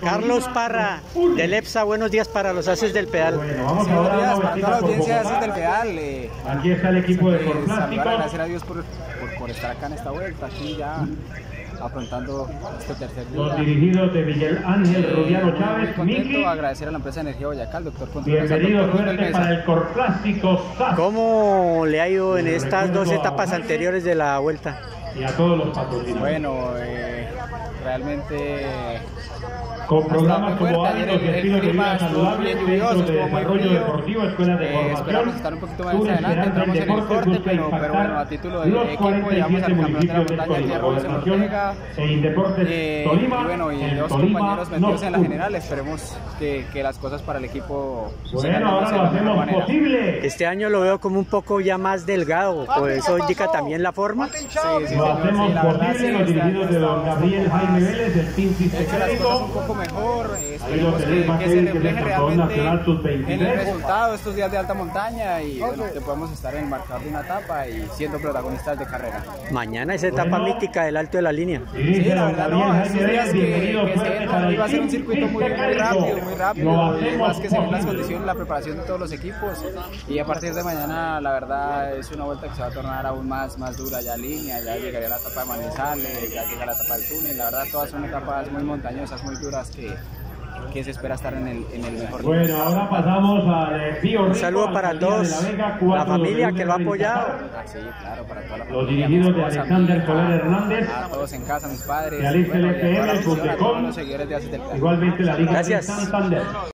Carlos Parra, del EPSA, buenos días para los Haces del Pedal. Bueno, vamos ahora a para toda la audiencia de Haces del Pedal. Aquí está el equipo de Corplástico. Agradecer a Dios por estar acá en esta vuelta, aquí ya afrontando este tercer día. Los dirigidos de Miguel Ángel Rubiano Chávez. Muy contento, Miki, agradecer a la empresa de Energía Boyacá, al doctor Contreras. bienvenido, suerte para el Corplástico SAS. ¿Cómo le ha ido en estas dos etapas anteriores de la vuelta? Y a todos los patrocinadores. Bueno, realmente con programas como ayer hábitos y estilo de vida saludable, bien lluvioso, centros de estuvo muy desarrollo frío. deportivo, escuelas de Esperamos formación, estar un poquito más Túnez adelante, Esperanza en entramos en el Deportes corte, busca pero impactar bueno, a título de los equipo llegamos 47 al campeonato de la municipios del montaña, Código. Hierro en Gobernación Ortega, e Indeportes Tolima, y bueno, y en dos Tolima compañeros metidos en la Norte. general, esperemos que las cosas para el equipo Bueno, ahora lo hacemos posible. Este año lo veo como un poco ya más delgado, pues eso indica también la forma. Sí, Lo hacemos posible, los dirigidos de don Gabriel Jaime Vélez, el Pinci las cosas un Secreto. poco mejor, Ahí lo esperemos tenéis, más que que se el refleje campeón nacional realmente sub-23. en el resultado de estos días de alta montaña y bueno, que podamos estar en el marcador de una etapa y siendo protagonistas de carrera. Mañana es etapa mítica del Alto de la Línea. Sí, la verdad no, estos días bienvenido, que se suerte ven, para el iba a ser un circuito muy rápido, Lo hacemos más que se ven las posible. condiciones, la preparación de todos los equipos y a partir de mañana la verdad es una vuelta que se va a tornar aún más dura ya línea, ya llegaría la etapa de Manizales, ya llega la etapa del túnel, la verdad todas son etapas muy montañosas, muy duras que se espera estar en el mejor nivel. Bueno, ahora pasamos al Bio Un Rico, saludo para Alcaldía todos, de la Vega, la 4 familia de que lo ha apoyado. Sí, claro, para toda la Los familia, dirigidos mi de esposa, Alexander mi hija, Soler Hernández. a todos en casa, mis padres, Realista y bueno, y a toda la LPM, afición, a todos Fútbol.com. los seguidores de Haces del Pedal. Igualmente la Liga de Gracias. Santander.